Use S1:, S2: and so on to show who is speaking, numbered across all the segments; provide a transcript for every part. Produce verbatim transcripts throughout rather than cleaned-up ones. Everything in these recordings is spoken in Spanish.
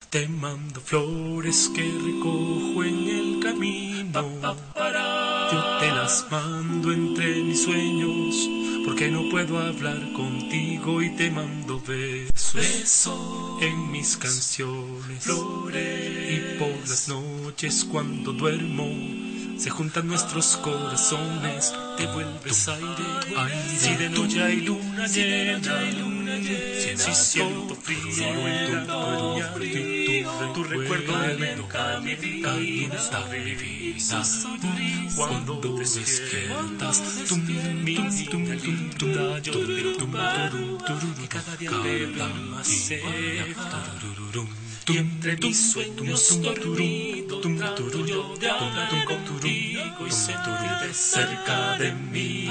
S1: Te mando flores que recojo en el camino. Yo te las mando entre mis sueños, porque no puedo hablar contigo y te mando besos, besos en mis canciones, flores. Y por las noches cuando duermo se juntan nuestros corazones, te vuelves aire, aire. Si de noche hay luna llena, si siento frío en tu cuerpo, tu recuerdo me toca mi vida, mi vida. Cuando despiertas, tum, mi tum, tum, tum, yo te tomaru, y cada día te veo más cerca. Y entre mis sueños dormido trato yo de hablar contigo y sentirte cerca de mí.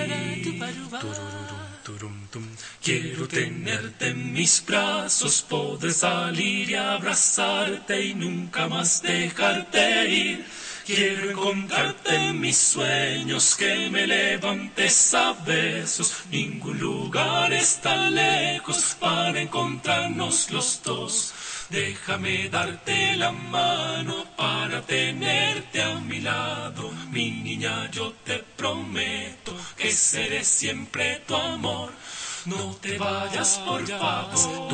S1: Quiero tenerte en mis brazos, poder salir y abrazarte y nunca más dejarte ir. Quiero encontrarte en mis sueños, que me levantes a besos. Ningún lugar está lejos para encontrarnos los dos. Déjame darte la mano para tenerte a mi lado. Mi niña, yo te prometo que seré siempre tu amor. No te vayas, por favor.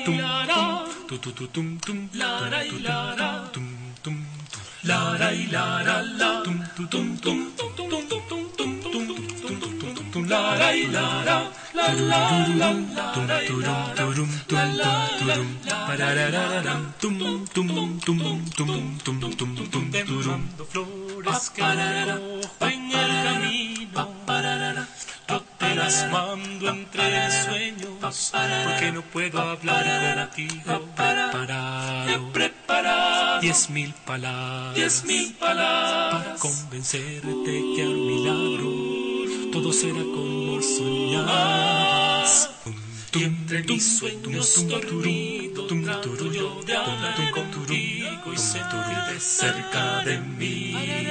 S1: La y la la la tum tum tum tum tum tum tum tum tum tum tum la y la la la la la tum turum turum tum tum turum pararararam tum tum tum tum tum tum tum turum flores que recojo en el camino. Yo te las mando entre sueños, porque no puedo hablar contigo. Preparado, preparado, diez mil palabras, diez mil palabras, para convencerte que a mi lado todo será como soñabas. Y entre mis sueños dormido trato yo de hablar contigo y sentirte cerca de mí.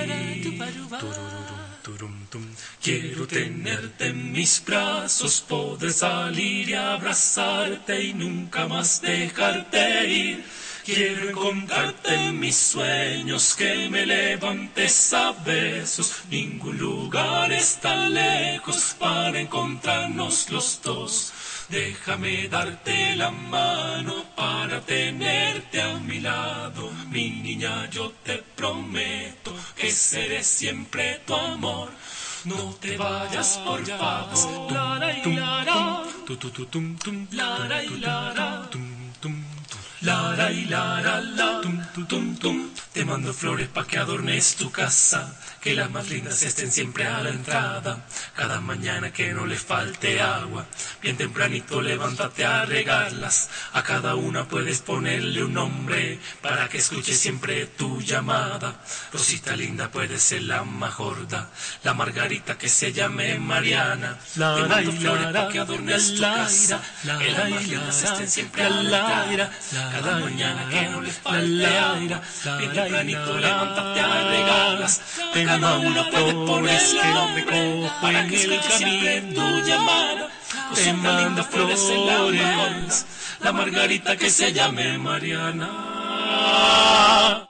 S1: Quiero tenerte en mis brazos, poder salir y abrazarte y nunca más dejarte ir. Quiero encontrarte en mis sueños, que me levantes a besos. Ningún lugar está lejos para encontrarnos los dos. Déjame darte la mano para tenerte a mi lado. Mi niña, yo te prometo que seré siempre tu amor. No te vayas, por favor. La y la la la y la la la y la la la tum tum tum. Te mando flores pa' que adornes tu casa, que las más lindas estén siempre a la entrada. Cada mañana que no le falte agua, bien tempranito levántate a regarlas. A cada una puedes ponerle un nombre, para que escuche siempre tu llamada. Rosita linda puede ser la más gorda, la margarita que se llame Mariana. Te mando flores pa' que adornes tu casa, que las más lindas estén siempre a la entrada. Cada mañana que no le falte agua, bien tempranito levántate a regarlas. A cada una puedes ponerle un nombre, para que escuche siempre tu llamada. Rosita linda puede ser la más gorda, la margarita que se llame Mariana.